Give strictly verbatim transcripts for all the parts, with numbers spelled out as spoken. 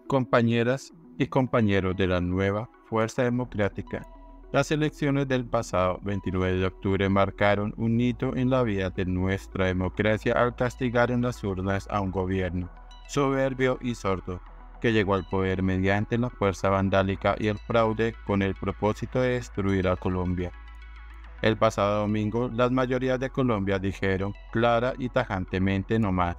Compañeras y compañeros de la nueva Fuerza Democrática, las elecciones del pasado veintinueve de octubre marcaron un hito en la vida de nuestra democracia al castigar en las urnas a un gobierno soberbio y sordo, que llegó al poder mediante la fuerza vandálica y el fraude con el propósito de destruir a Colombia. El pasado domingo, las mayorías de Colombia dijeron clara y tajantemente no más.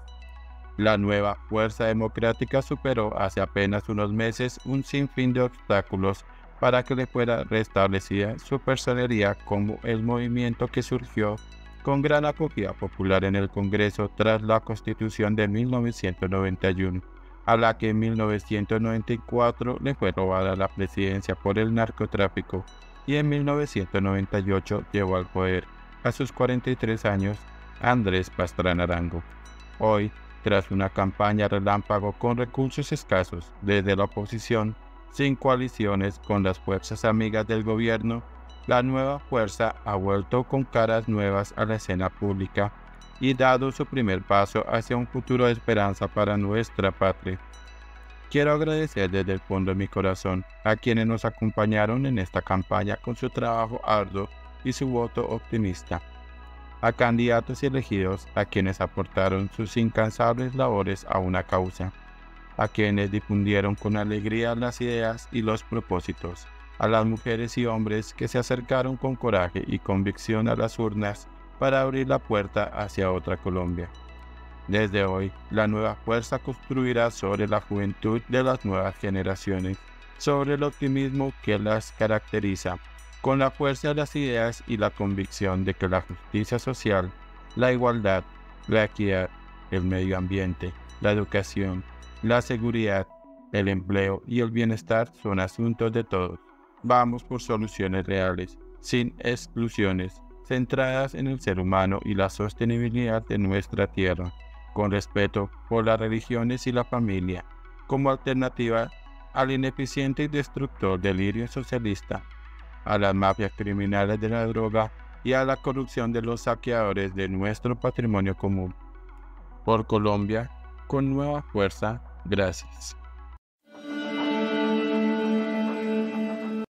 La nueva Fuerza Democrática superó hace apenas unos meses un sinfín de obstáculos para que le fuera restablecida su personería como el movimiento que surgió con gran acogida popular en el Congreso tras la Constitución de mil novecientos noventa y uno, a la que en mil novecientos noventa y cuatro le fue robada la presidencia por el narcotráfico y en mil novecientos noventa y ocho llevó al poder, a sus cuarenta y tres años, Andrés Pastrana Arango. Hoy, tras una campaña relámpago con recursos escasos desde la oposición, sin coaliciones con las fuerzas amigas del gobierno, la nueva fuerza ha vuelto con caras nuevas a la escena pública y dado su primer paso hacia un futuro de esperanza para nuestra patria. Quiero agradecer desde el fondo de mi corazón a quienes nos acompañaron en esta campaña con su trabajo arduo y su voto optimista, a candidatos y elegidos a quienes aportaron sus incansables labores a una causa, a quienes difundieron con alegría las ideas y los propósitos, a las mujeres y hombres que se acercaron con coraje y convicción a las urnas para abrir la puerta hacia otra Colombia. Desde hoy, la nueva fuerza construirá sobre la juventud de las nuevas generaciones, sobre el optimismo que las caracteriza, con la fuerza de las ideas y la convicción de que la justicia social, la igualdad, la equidad, el medio ambiente, la educación, la seguridad, el empleo y el bienestar son asuntos de todos. Vamos por soluciones reales, sin exclusiones, centradas en el ser humano y la sostenibilidad de nuestra tierra, con respeto por las religiones y la familia, como alternativa al ineficiente y destructor delirio socialista, a las mafias criminales de la droga y a la corrupción de los saqueadores de nuestro patrimonio común. Por Colombia, con nueva fuerza, gracias.